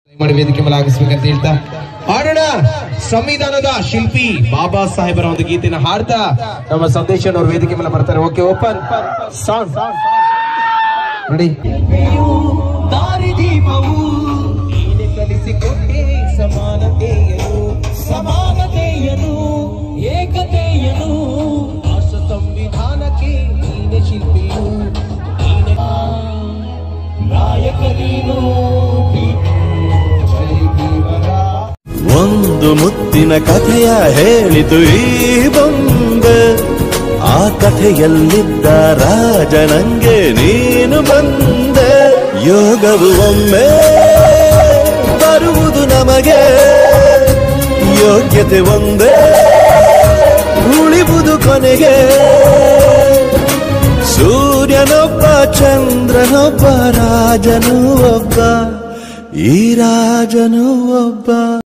ವೇದಿಕೆ ಮೇಲೆ ಆಗಿಸ್ಬೇಕಂತ ಹೇಳ್ತಾ ಆಡೋಣ. ಸಂವಿಧಾನದ ಶಿಲ್ಪಿ ಬಾಬಾ ಸಾಹೇಬರ ಒಂದು ಗೀತೆನ ಹಾಡ್ತಾ ನಮ್ಮ ಸಂದೇಶ ಅವ್ರ ವೇದಿಕೆ ಮೇಲೆ ಬರ್ತಾರೆ. ಓಕೆ, ಓಪನ್ ಸೌಂಡ್ ನೋಡಿ. ದಾರಿದೀಪವು ನೀನೆ ಕಲಿಸಿಕೊಟ್ಟೆ ಸಮಾನತೆಯನು, ಸಮಾನತೆಯನು ಏಕತೆಯನು, ರಾಷ್ಟ್ರ ಸಂವಿಧಾನಕ್ಕೆ ನೀನೆ ಶಿಲ್ಪಿಯು, ನೀನೆ ನಾಯಕನೀನು. ಒಂದು ಮುತ್ತಿನ ಕಥೆಯ ಹೇಳಿತು ಈ ಬೊಂಬೆ, ಆ ಕಥೆಯಲ್ಲಿದ್ದ ರಾಜನಂಗೆ ನೀನು ಬಂದೆ. ಯೋಗವು ಒಮ್ಮೆ ಬರುವುದು ನಮಗೆ, ಯೋಗ್ಯತೆ ಒಂದೇ ಉಳಿವುದು ಕೊನೆಗೆ. ಸೂರ್ಯನೊಬ್ಬ ಚಂದ್ರನೊಬ್ಬ ರಾಜನು ಒಬ್ಬ, ಈ ರಾಜನು ಒಬ್ಬ.